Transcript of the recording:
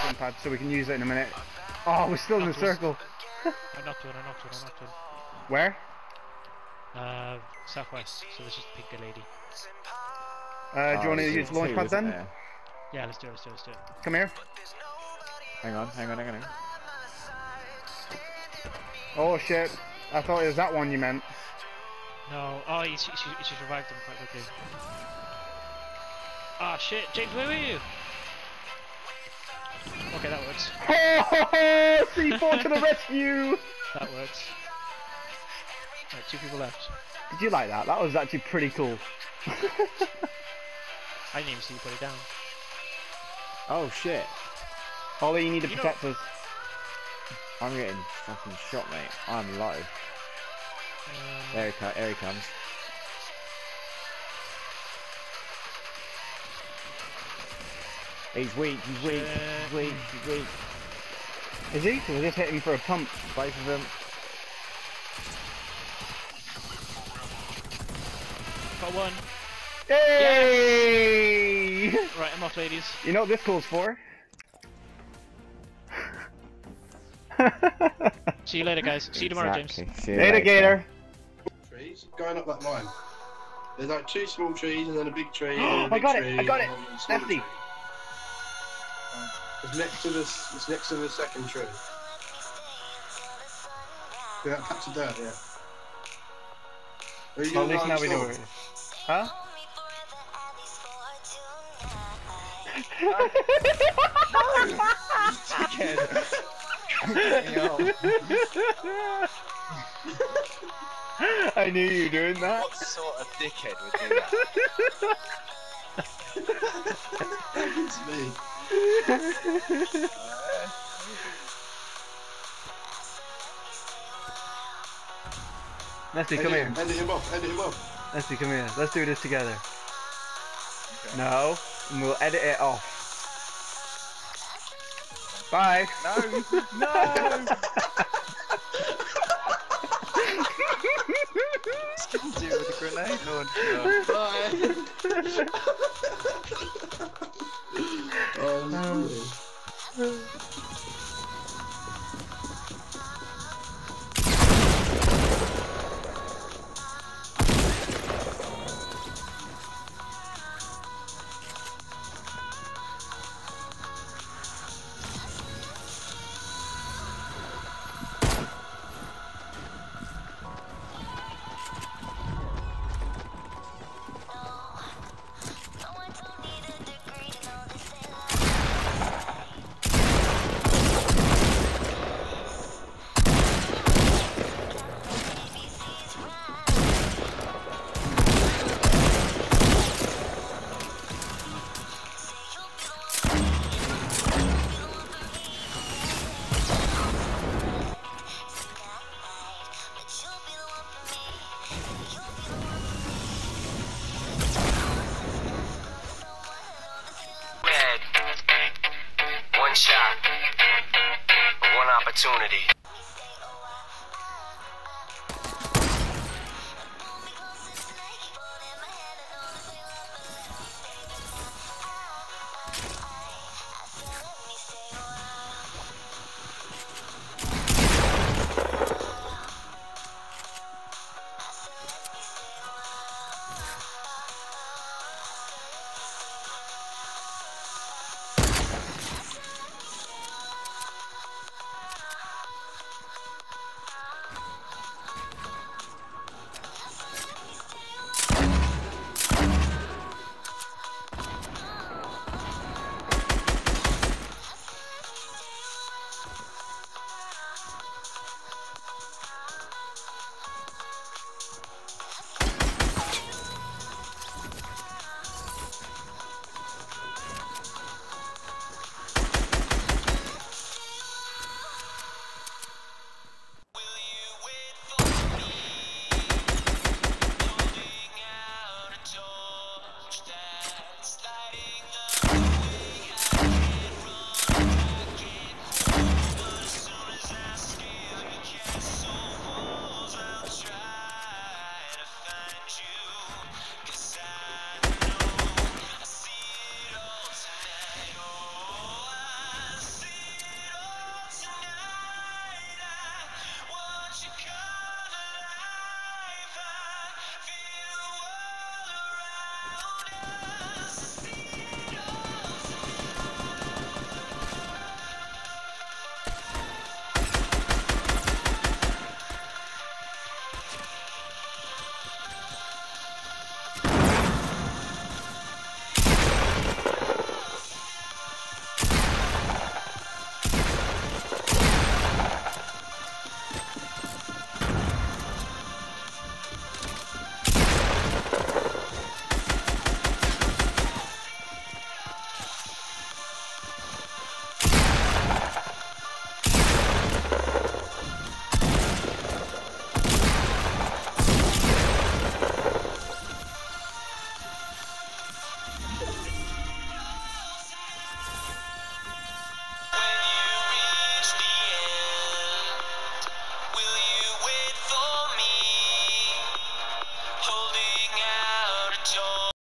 starting pad so we can use it in a minute. Oh, we're still in the circle. I knocked one. Where? Southwest. So there's just a pink lady. Do you want to use launch pad then? Yeah, let's do it. Come here. Hang on. Oh shit! I thought it was that one you meant. No. Oh, she's revived him quite quickly. Ah, shit, James, where were you? Okay, that works. Oh, C4 to the rescue! That works. Right, 2 people left. Did you like that? That was actually pretty cool. I didn't even see you put it down. Oh shit. Ollie, you need to protect us. I'm getting fucking shot, mate. I'm low. Here he comes. He's weak. Is he? So we're just hitting for a pump. Both of them. Got one. Hey! Yes! Right, I'm off, ladies. You know what this calls for? See you later, guys. See you tomorrow, James. See you Later, Gator. Trees going up that line. There's like 2 small trees and then a big tree. I got it! Lefty! It's next to the second tree. Yeah, that patch of dirt, yeah. Are you Well, at gonna least run now we know storm? where it is. Huh? I knew you were doing that. What sort of dickhead would do that? It's me. Leslie, come here. Edit him off. Leslie, come here. Let's do this together. Okay. No, and we'll edit it off. Bye. No! Do it with a grenade launcher. One shot, one opportunity.